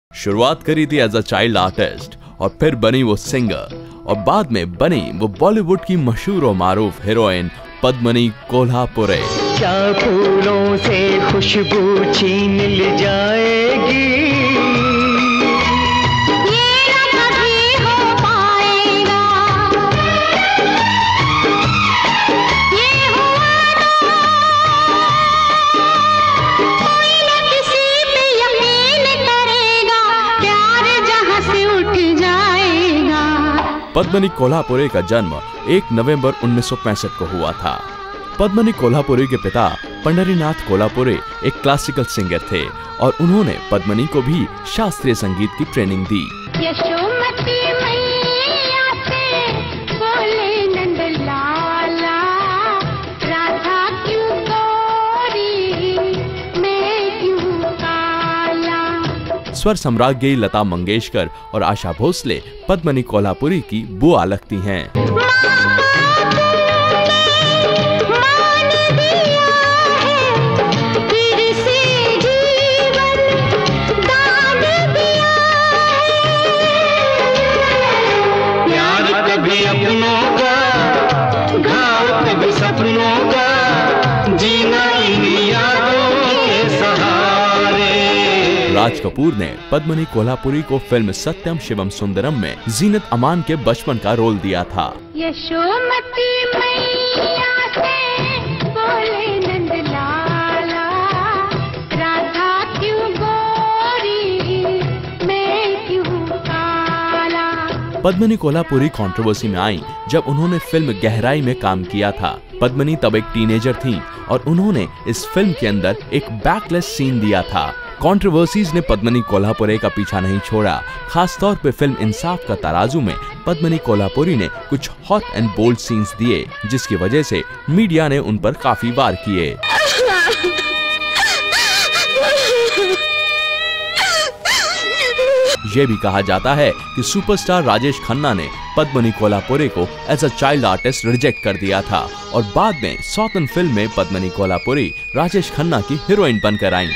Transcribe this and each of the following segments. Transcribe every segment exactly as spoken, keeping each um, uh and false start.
शुरुआत करी थी एज अ चाइल्ड आर्टिस्ट और फिर बनी वो सिंगर और बाद में बनी वो बॉलीवुड की मशहूर और मारूफ हीरोइन पद्मिनी कोल्हापुरे। क्या फूलों से खुशबू छीन ले जाएगी, ये न कभी हो पाएगा, ये हुआ तो कोई न किसी पे यकीन करेगा, प्यार जहां से उठ जाएगा। पद्मिनी कोल्हापुरे का जन्म एक नवंबर उन्नीस सौ पैंसठ को हुआ था। पद्मिनी कोल्हापुरे के पिता पंढरीनाथ कोल्हापुरे एक क्लासिकल सिंगर थे और उन्होंने पद्मिनी को भी शास्त्रीय संगीत की ट्रेनिंग दी। यशोमती मैया से बोले नंद लाला, राधा क्यों गोरी, मैं क्यों काला। स्वर सम्राज्ञी लता मंगेशकर और आशा भोसले पद्मिनी कोल्हापुरे की बुआ लगती हैं। राज कपूर ने पद्मिनी कोल्हापुरे को फिल्म सत्यम शिवम सुंदरम में जीनत अमान के बचपन का रोल दिया था। यशोमती मैया से बोले नंद लाला, राधा क्यों गोरी, मैं क्यों काला। पद्मिनी कोल्हापुरे कंट्रोवर्सी में आई जब उन्होंने फिल्म गहराई में काम किया था। पद्मिनी तब एक टीनेजर थीं और उन्होंने इस फिल्म के अंदर एक बैकलेस सीन दिया था। कंट्रोवर्सीज ने पद्मिनी कोल्हापुरे का पीछा नहीं छोड़ा। खासतौर पे फिल्म इंसाफ का तराजू में पद्मिनी कोल्हापुरे ने कुछ हॉट एंड बोल्ड सीन्स दिए, जिसकी वजह से मीडिया ने उन पर काफी वार किए। ये भी कहा जाता है कि सुपरस्टार राजेश खन्ना ने पद्मिनी कोल्हापुरे को as a child artist reject कर दिया था और बाद में सौतन फिल्म में पद्मिनी कोल्हापुरे राजेश खन्ना की हीरोइन बनकर आईं।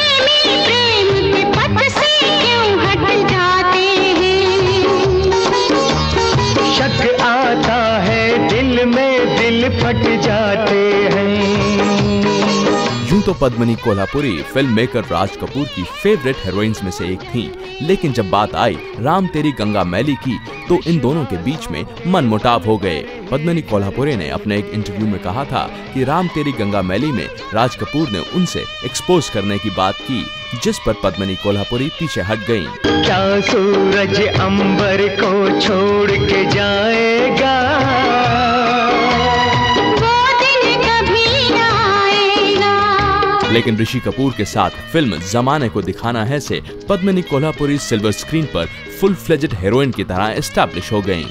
शक आता है दिल में, दिल फट जाते हैं। यूं तो पद्मिनी कोल्हापुरे फिल्म मेकर राज कपूर की फेवरेट हीरोइंस में से एक थीं, लेकिन जब बात आई राम तेरी गंगा मैली की तो इन दोनों के बीच में मनमुटाव हो गए। पद्मिनी कोल्हापुरे ने अपने एक इंटरव्यू में कहा था कि राम तेरी गंगा मैली में राज कपूर ने उनसे एक्सपोज करने की बात की, जिस पर पद्मिनी कोल्हापुरे पीछे हट गईं। क्या सूरज अंबर को छोड़ के जाएगा, लेकिन ऋषि कपूर के साथ फिल्म जमाने को दिखाना है से पद्मिनी कोल्हापुरे सिल्वर स्क्रीन पर फुल फ्लेजेड हीरोइन की तरह एस्टैब्लिश हो गईं।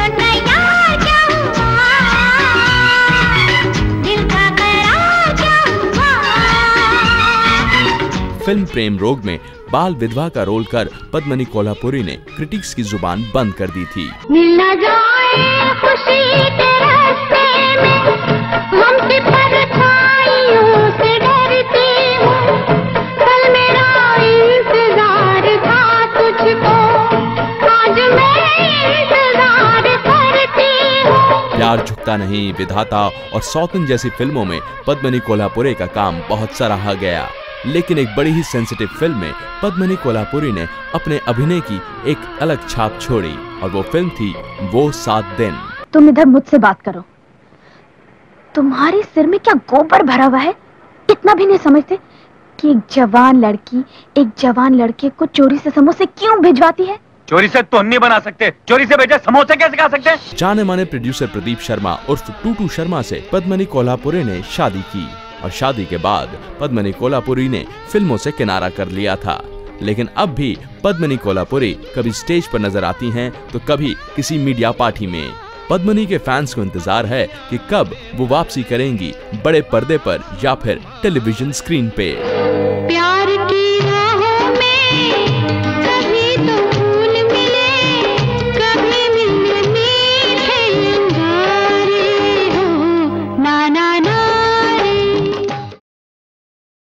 फिल्म प्रेम रोग में बाल विधवा का रोल कर पद्मिनी कोल्हापुरे ने क्रिटिक्स की जुबान बंद कर दी थी। मिलना जाए खुशी के रास्ते में, ममते परछाइयों से डरती हूँ, कल मेरा इंतजार था तुझको, आज मैं इंतजार करती हूँ। प्यार झुकता नहीं, विधाता और सौतन जैसी फिल्मों में पद्मिनी कोल्हापुरे का काम बहुत सराहा गया, लेकिन एक बड़ी ही सेंसिटिव फिल्म में पद्मिनी कोल्हापुरे ने अपने अभिनय की एक अलग छाप छोड़ी और वो फिल्म थी वो सात दिन। तुम इधर मुझसे बात करो, तुम्हारे सिर में क्या गोबर भरा हुआ है? इतना भी नहीं समझते कि एक जवान लड़की एक जवान लड़के को चोरी से समोसे क्यों भिजवाती है? चोरी से तो नहीं बना सकते, चोरी से भेजे समोसे कैसे खा सकते हैं? जाने माने प्रोड्यूसर प्रदीप शर्मा उर्फ टूटू शर्मा से पद्मिनी कोल्हापुरे ने शादी की और शादी के बाद पद्मिनी कोल्हापुरे ने फिल्मों से किनारा कर लिया था, लेकिन अब भी पद्मिनी कोल्हापुरे कभी स्टेज पर नजर आती हैं तो कभी किसी मीडिया पार्टी में। पद्मिनी के फैंस को इंतजार है कि कब वो वापसी करेंगी, बड़े पर्दे पर या फिर टेलीविजन स्क्रीन पे। प्यार